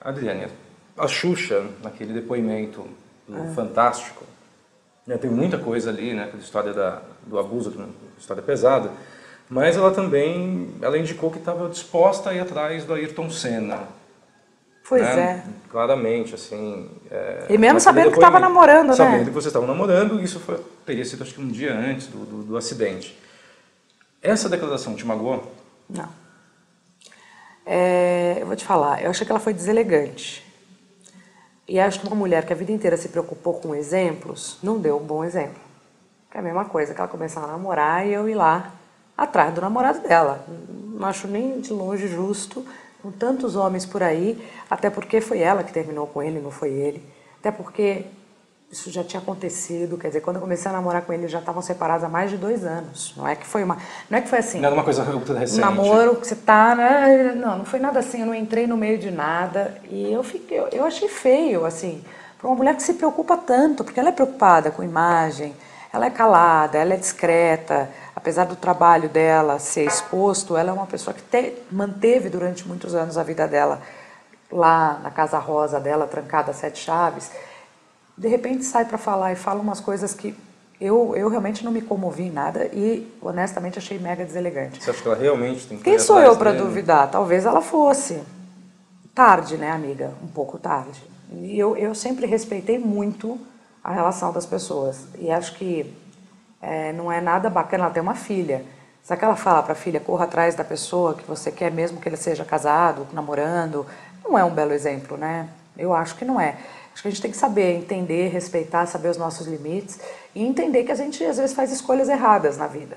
Adriane, a Xuxa, naquele depoimento do Fantástico, né, tem muita coisa ali, né, aquela história do abuso, história pesada, mas ela também, ela indicou que estava disposta a ir atrás do Ayrton Senna. Pois né? é. Claramente, assim... E mesmo sabendo que estava namorando, né? Sabendo que você estava namorando, isso teria sido, acho que um dia antes do acidente. Essa declaração te magoou? Não. Eu vou te falar, eu achei que ela foi deselegante. E acho que uma mulher que a vida inteira se preocupou com exemplos, não deu um bom exemplo. Que é a mesma coisa que ela começar a namorar e eu ir lá atrás do namorado dela. Não acho nem de longe justo, com tantos homens por aí, até porque foi ela que terminou com ele, não foi ele. Até porque isso já tinha acontecido, quer dizer, quando eu comecei a namorar com ele, já estavam separados há mais de 2 anos. Não é que foi assim. Não era uma coisa recente. Um namoro que você tá, né? Não foi nada assim, eu não entrei no meio de nada. E eu achei feio, assim, para uma mulher que se preocupa tanto, porque ela é preocupada com imagem, ela é calada, ela é discreta, apesar do trabalho dela ser exposto, ela é uma pessoa que manteve durante muitos anos a vida dela lá na Casa Rosa dela, trancada a 7 chaves. De repente sai para falar e fala umas coisas que eu realmente não me comovi em nada e honestamente achei mega deselegante. Você acha que ela realmente tem que Quem sou eu para duvidar? Talvez ela fosse. Tarde, né, amiga? Um pouco tarde. E eu sempre respeitei muito a relação das pessoas. E acho que não é nada bacana. Ela tem uma filha. Será que ela fala para a filha, corra atrás da pessoa que você quer, mesmo que ele seja casado, namorando? Não é um belo exemplo, né? Eu acho que não é. Acho que a gente tem que saber, entender, respeitar, saber os nossos limites e entender que a gente às vezes faz escolhas erradas na vida.